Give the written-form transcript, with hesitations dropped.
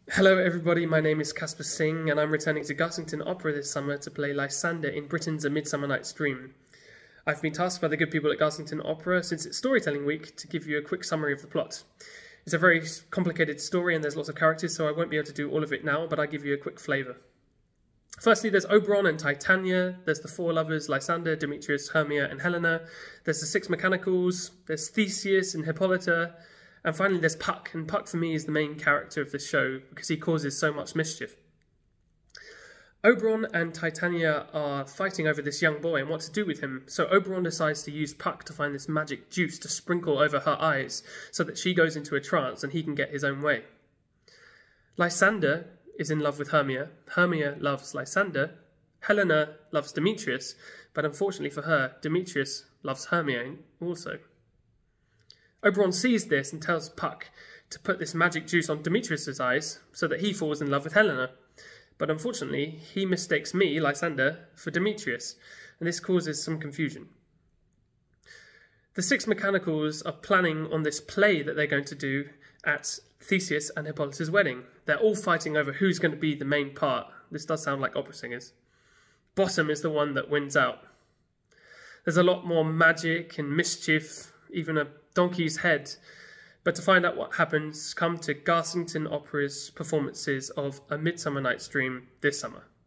Hello everybody, my name is Caspar Singh and I'm returning to Garsington Opera this summer to play Lysander in Britten's A Midsummer Night's Dream. I've been tasked by the good people at Garsington Opera since it's storytelling week to give you a quick summary of the plot. It's a very complicated story and there's lots of characters, so I won't be able to do all of it now, but I'll give you a quick flavour. Firstly, there's Oberon and Titania, there's the four lovers, Lysander, Demetrius, Hermia and Helena, there's the six mechanicals, there's Theseus and Hippolyta, and finally there's Puck, and Puck for me is the main character of this show because he causes so much mischief. Oberon and Titania are fighting over this young boy and what to do with him, so Oberon decides to use Puck to find this magic juice to sprinkle over her eyes so that she goes into a trance and he can get his own way. Lysander is in love with Hermia, Hermia loves Lysander, Helena loves Demetrius, but unfortunately for her, Demetrius loves Hermia also. Oberon sees this and tells Puck to put this magic juice on Demetrius's eyes so that he falls in love with Helena. But unfortunately, he mistakes me, Lysander, for Demetrius, and this causes some confusion. The six mechanicals are planning on this play that they're going to do at Theseus and Hippolyta's wedding. They're all fighting over who's going to be the main part. This does sound like opera singers. Bottom is the one that wins out. There's a lot more magic and mischief, even a donkey's head. But to find out what happens, come to Garsington Opera's performances of A Midsummer Night's Dream this summer.